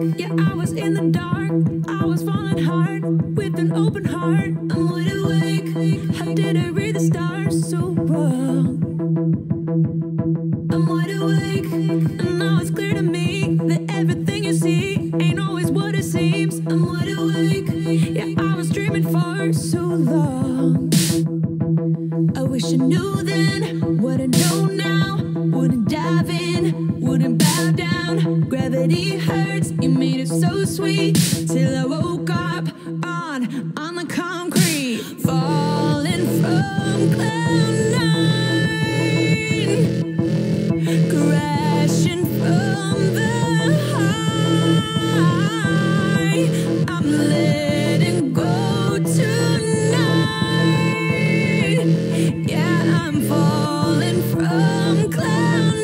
Yeah, I was in the dark, I was falling hard with an open heart. I'm wide awake. How did I read the stars so wrong? I'm wide awake, and now it's clear to me that everything you see ain't always what it seems. I'm wide awake. Yeah, I was dreaming for so long. I wish I knew then what I know now. Wouldn't dive in, wouldn't bow down. Gravity hurts, you made it so sweet. Till I woke up on the concrete, falling from cloud nine, crashing from the high. I'm letting go tonight. Yeah, I'm falling from cloud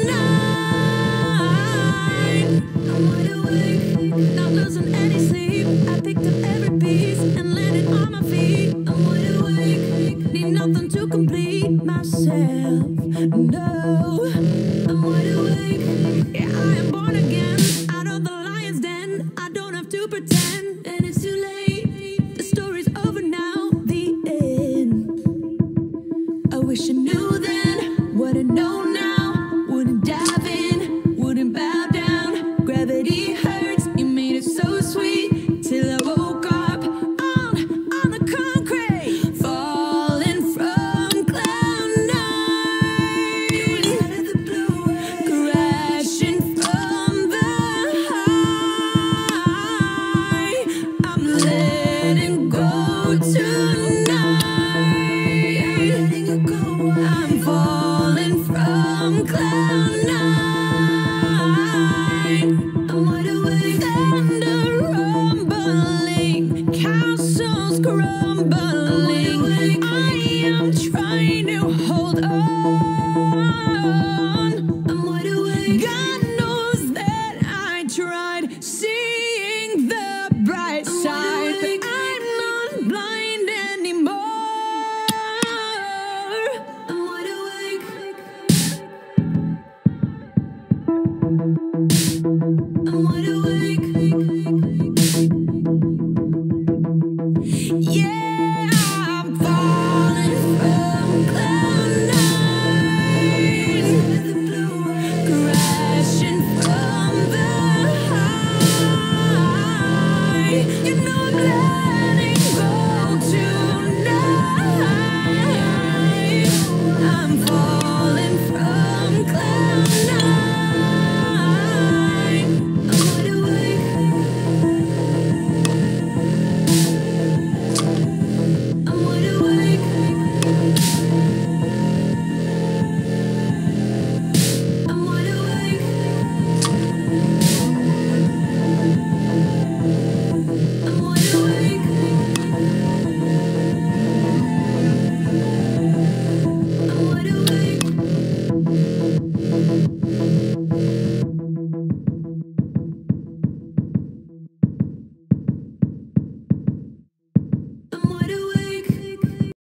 nine. I'm wide awake, not losing any sleep. I picked up every piece and landed on my feet. I'm wide awake, need nothing to complete myself. No, I'm wide awake. Yeah, I am born again, out of the lion's den. I don't have to pretend, and it's too late. The story's over now, the end. I wish I knew